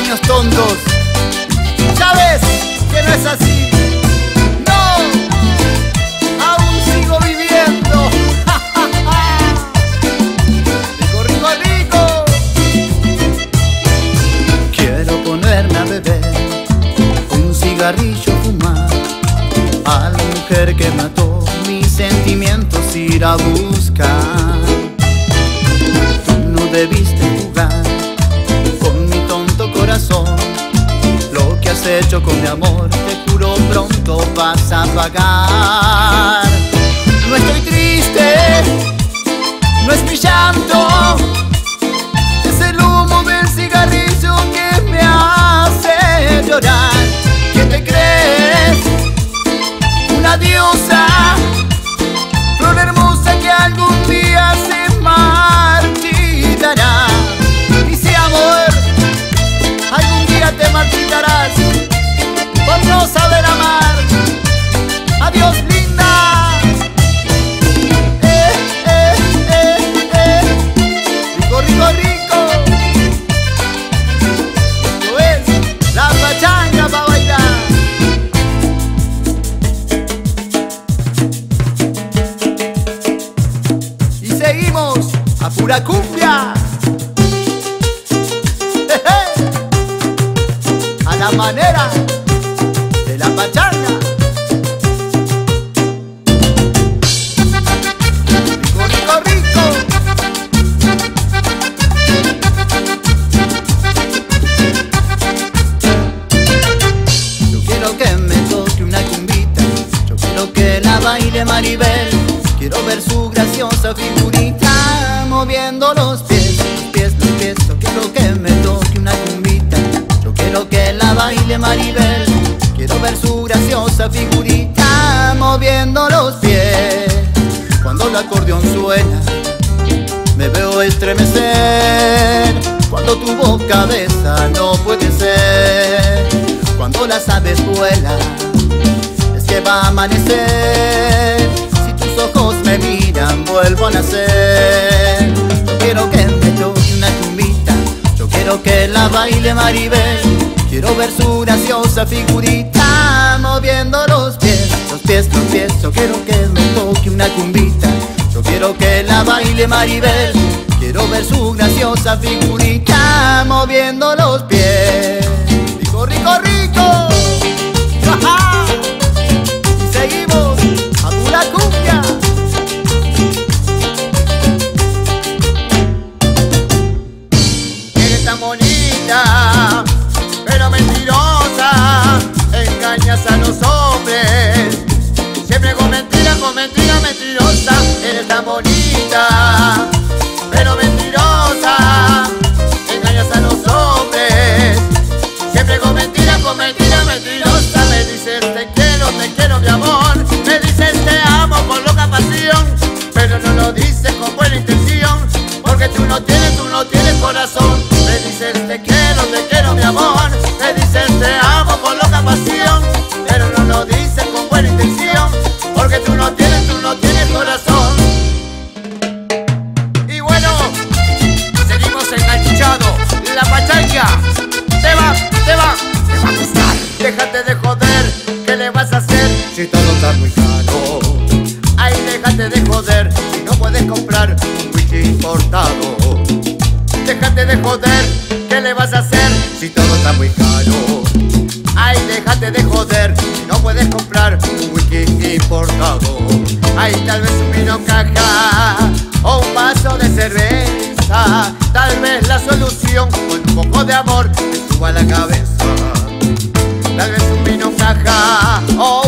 niños tontos. Ya ves que no es así. No, aún sigo viviendo. Rico, rico, rico. Quiero ponerme a beber, un cigarrillo fumar, a la mujer que mató mis sentimientos ir a buscar. Tú no debiste jugar con mi tonto corazón. Lo que has hecho con mi amor, te juro pronto vas a pagar. No estoy triste, no es mi llanto, es el humo del cigarrillo que me hace llorar. ¿Qué te crees? Una diosa, flor hermosa que algún día se marchitará. Y si amor, algún día te marchitarás por no saber amar. Adiós, linda. Rico, rico, rico. Esto es la pachanga pa' bailar. Y seguimos a pura cumbia. A la manera de la pachanga. Rico, rico, rico. Yo quiero que me toque una cumbita, yo quiero que la baile Maribel. Quiero ver su graciosa figurita moviendo los pies, los pies, los pies. Yo quiero que me toque una cumbita, yo quiero que la baile Maribel. Quiero ver su graciosa figurita moviendo los pies. Cuando el acordeón suena, me veo estremecer. Cuando tu boca besa, no puede ser. Cuando las aves vuelan, es que va a amanecer. Si tus ojos me miran, vuelvo a nacer. Yo quiero que me toque una cumbita, yo quiero que la baile Maribel. Quiero ver su graciosa figurita moviendo los pies, los pies, los pies. Yo quiero que me toque una cumbita, yo quiero que la baile Maribel. Quiero ver su graciosa figurita moviendo los pies. Rico, rico, rico. ¡Ja! Y seguimos a pura cumbia. Eres tan bonita, pero mentirosa, engañas a los hombres, siempre con mentira, mentirosa. Eres tan bonita, pero mentirosa, engañas a los hombres, siempre con mentira, mentirosa. Me dices te quiero mi amor, me dices te amo con loca pasión, pero no lo dices con buena intención, porque tú no tienes corazón. Me dices te quiero mi amor, me dices te amo con loca pasión, pero no lo dices con buena intención, porque tú no tienes corazón. Y bueno, seguimos enganchados. La pachanga te va a gustar. Déjate de joder, ¿qué le vas a hacer si todo está muy caro? Ay, déjate de joder, si no puedes comprar un whisky importado. Déjate de joder, ¿qué le vas a hacer si todo está muy caro? Ay, déjate de joder, si no puedes comprar un whisky importado. Ay, tal vez un vino caja o un vaso de cerveza, tal vez la solución con un poco de amor te suba a la cabeza. Tal vez un vino caja o